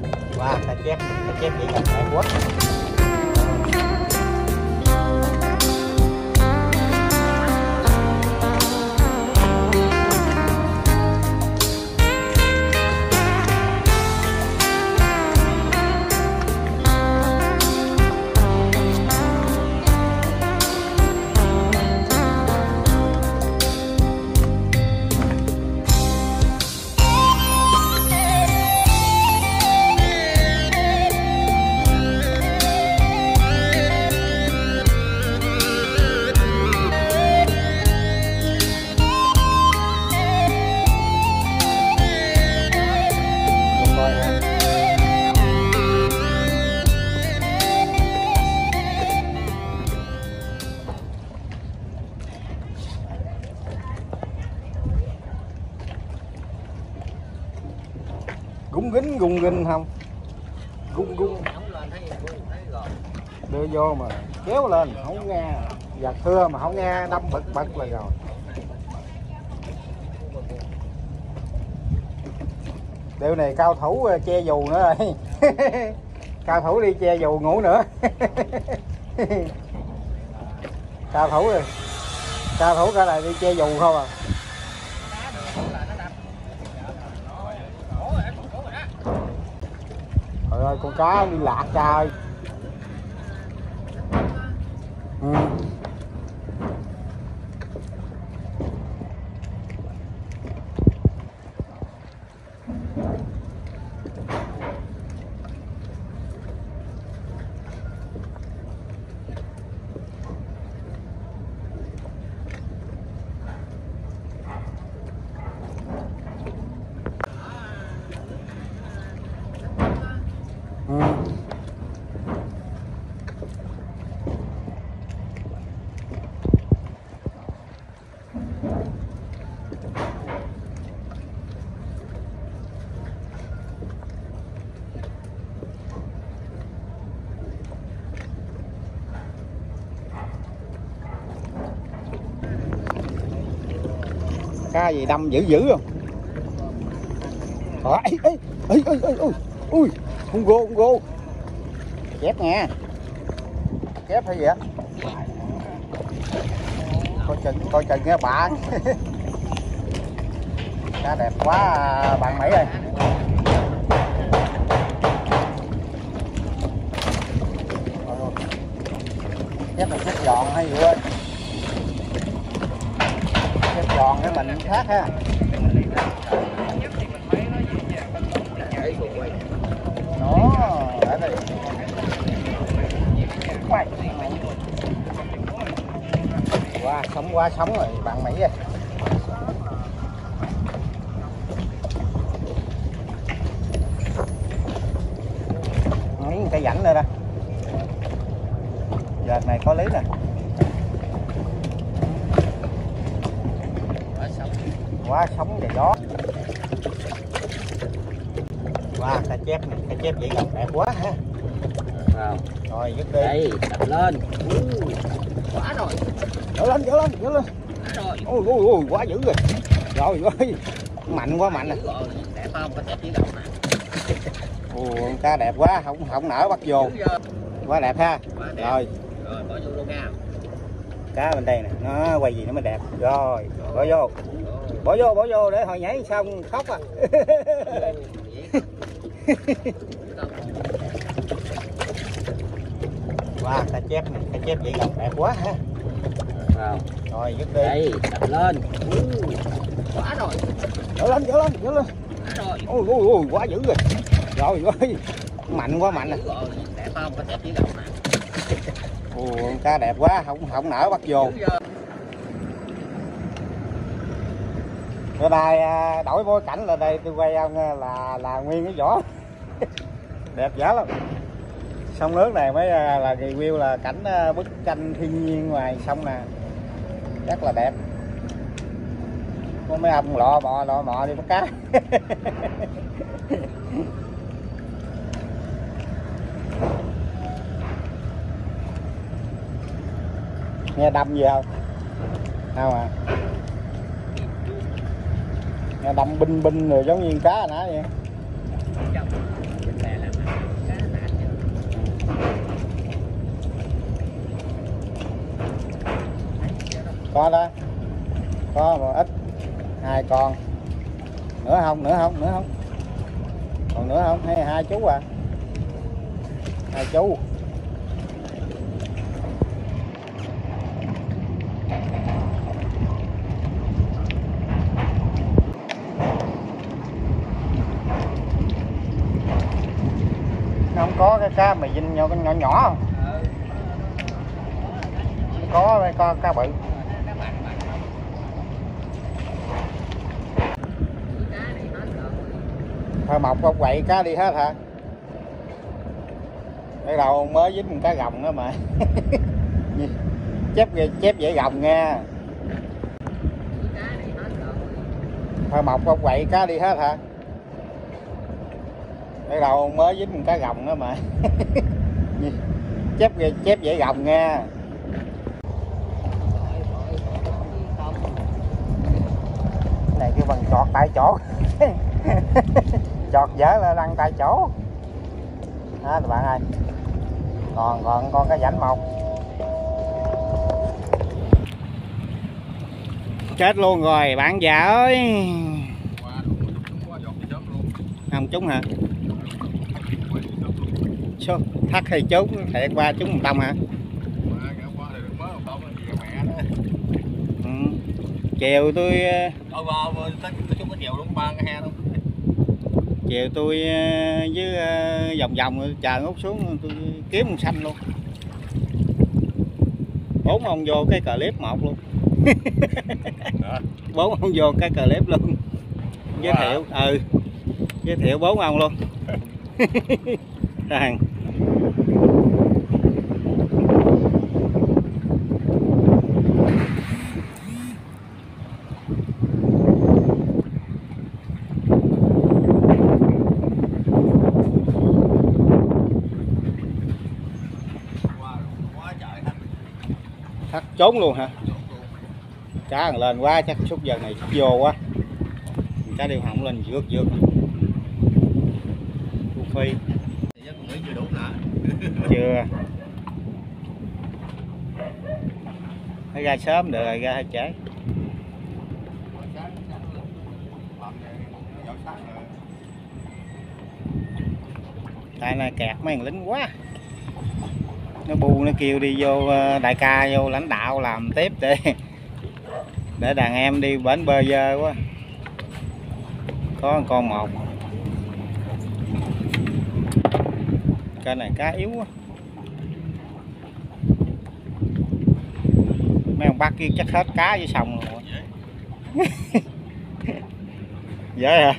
Wow, ta chép vậy là đẹp quá. Gung ginh không, gung đưa vô mà kéo lên không nghe, giặt thưa mà không nghe đâm bật là rồi. Điều này cao thủ che dù nữa rồi. Cao thủ đi che dù ngủ nữa. Cao thủ rồi, cao thủ cả này đi che dù không à. Trời ơi, con cá đi lạc trời. Cá gì đâm dữ không? Ui, con gô. Chép nha. Chép hay gì á? Coi chừng nha bạn. Cá đẹp quá bạn Mỹ ơi. Chép là chép giòn hay gì quên. Chép giòn cái mình khác ha. Đó, để đây. Quá sống rồi bạn Mỹ ơi. Miếng cây rảnh nữa đó. Đợt này có lý nè. Quá sống và gió. Wow, ta chép vậy là đẹp quá ha. Rồi dứt đi. Đây, đập lên. Quá rồi. Dở lên. Rồi. Ôi, quá dữ rồi. Rồi. Mạnh quá mạnh. Đẹp không? Có chép chỉ đầu nè. Ồ, cá đẹp quá, không nở bắt vô. Quá đẹp ha. Rồi. Rồi bỏ vô luôn nha. Cá bên đây nè, nó quay gì nó mới đẹp. Rồi, bỏ vô để hồi nhảy xong khóc à. Wow, ta chép vậy là đẹp quá ha. Rồi dứt đi. Đây, đập lên. Quá rồi. Dở lên. Rồi. Ôi, quá dữ rồi. Rồi. Mạnh quá mạnh. Đẹp không? Có chép chỉ đầu nè. Ồ, cá đẹp quá, không nở bắt vô. Bữa nay đổi bối cảnh là đây tôi quay ông là nguyên cái vỏ. Đẹp dở lắm. Sông nước này mới là review là cảnh bức tranh thiên nhiên ngoài sông nè. Rất là đẹp. Có mấy ông lọ mò đi bắt cá. Nghe đâm gì không? Không à? Nghe đâm binh rồi giống như cá hồi nãy vậy. Có đó, có một ít, 2 con, nữa không, còn nữa không, hay 2 chú à, 2 chú. Không có cái cá mì vinh nhỏ nhỏ không? Có cá bự. Thôi mọc không quậy cá đi hết hả? Cái đầu mới dính một cá gồng đó mà. chép dễ gồng nha. Thôi mọc không quậy cá đi hết hả? Cái đầu mới dính một cá gồng đó mà. chép dễ gồng nha. Này kêu bằng chọt tại chỗ. Chọt dở là lăn tại chỗ đó các bạn ơi. Còn con cá rảnh một chết luôn rồi bạn già ơi. Không trúng hả? Số thắt hay trúng thiệt qua trúng 1 tông hả? Ừ. Chiều tôi chiều tôi với vòng chờ ngút xuống tôi kiếm con xanh luôn. 4 ông vô cái clip 1 luôn. 4 ông vô cái clip luôn. Giới thiệu giới thiệu 4 ông luôn. Thằng thắt trốn luôn hả? Cá còn lên quá chắc xúc giờ này vô quá. Cá điều hỏng lên vượt phi chưa phải ra sớm được rồi ra hơi trễ. Tại này kẹt mấy thằng lính quá, nó bu nó kêu đi vô đại ca vô lãnh đạo làm tiếp để đàn em đi bến bơ dơ quá. Có con một cái này cá yếu quá. Mấy ông bắt kia chắc hết cá với sông rồi. Dễ hả?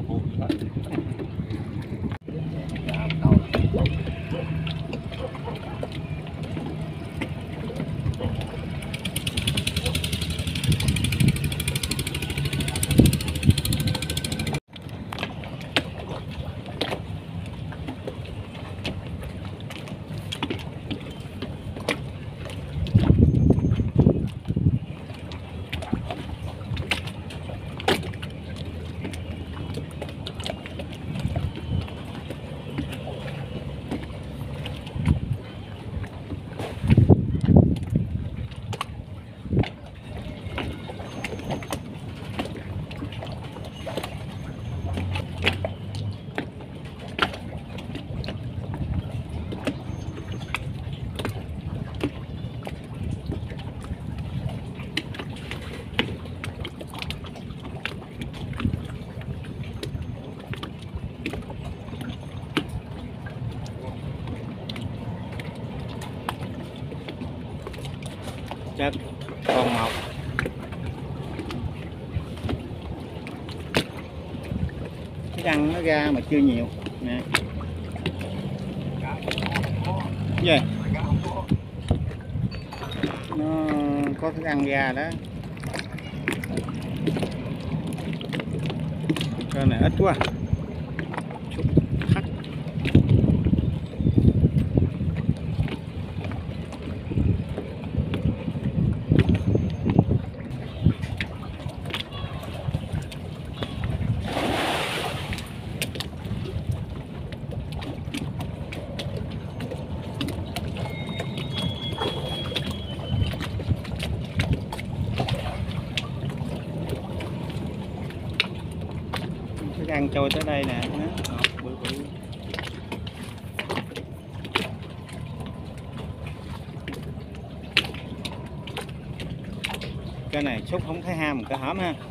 Chết con một. Cái răng nó ra mà chưa nhiều nè. Gì? Nó có thức ăn ra đó. Cái này ít quá. đang trôi tới đây nè. Đó, bự bự. Cái này xúc không thấy ham cái hõm ha.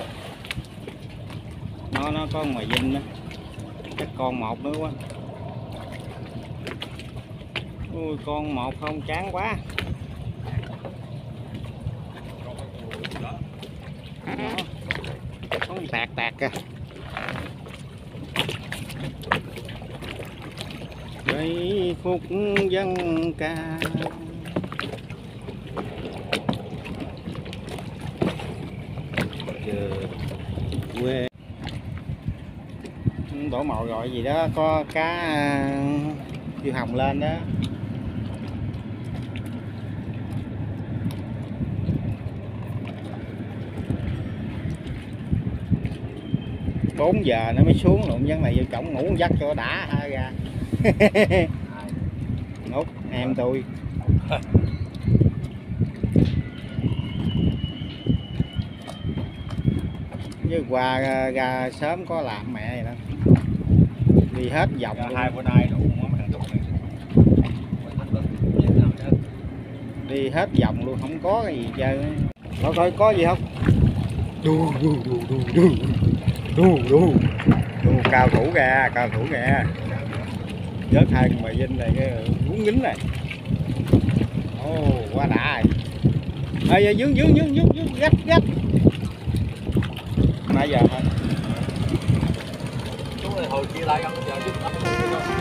Nó có ngoài dinh đó. Chắc con một nữa quá. Ui, con một không chán quá. Đó. Con tạt kìa. Giây phút dân ca. Quê đổ mồi gọi gì đó, có cá tiêu hồng lên đó. Bốn giờ nó mới xuống lộn vấn này vô chổng ngủ dắt cho đã ha ra. Ngút em tôi. Với qua ra sớm có làm mẹ vậy đó. Đi hết vòng luôn. Hai bữa nay đủ mấy thằng chút này. Đi hết vòng luôn, không có cái gì chơi. Coi có gì không? Đu cao thủ kìa, cao thủ kìa. Vớt hai con mày vinh này cái uống dính này. Ồ, quá đã rồi. Ê, dướng gắt. Nãy giờ thôi. Chú này hồi chia lại ăn giờ chứ.